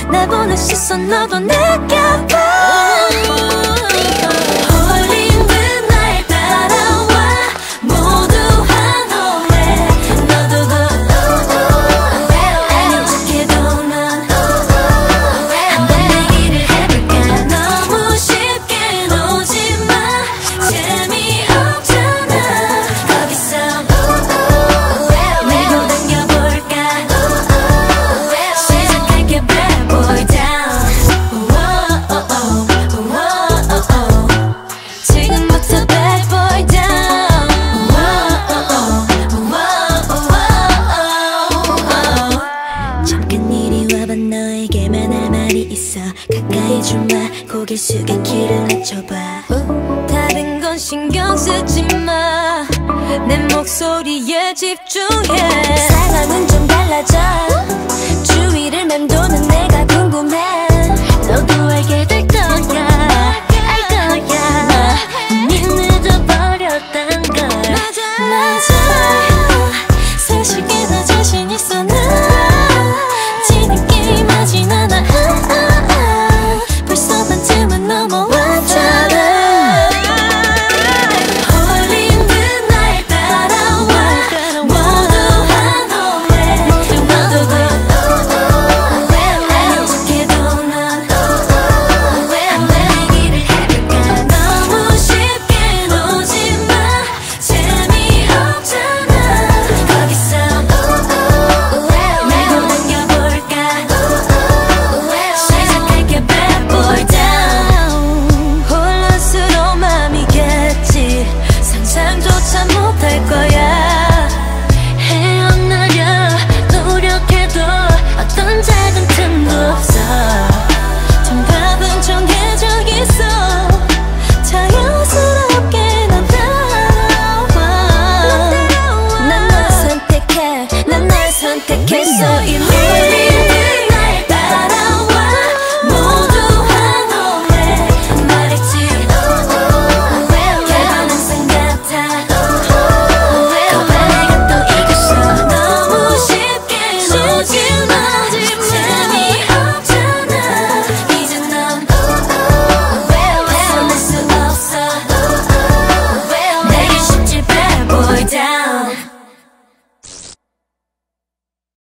날 보는 시선 너도 느껴봐. 홀린 듯 날 따라와 모두 환호해. 너도 아닌 척해도 넌 한번 내기를 해볼까. 너무 쉽게 놓지마. 재미없잖아. 거기서 밀고 당겨볼까. 시작할게 bad boy down. 지금부터 bad boy down. 잠깐 이리 와봐. 너에게만 할 말이 있어. 가까이 좀 와. 고개 숙여 귀를 낮춰봐. 다른 건 신경 쓰지 마. 내 목소리에 집중해. 상황은 좀 달라져.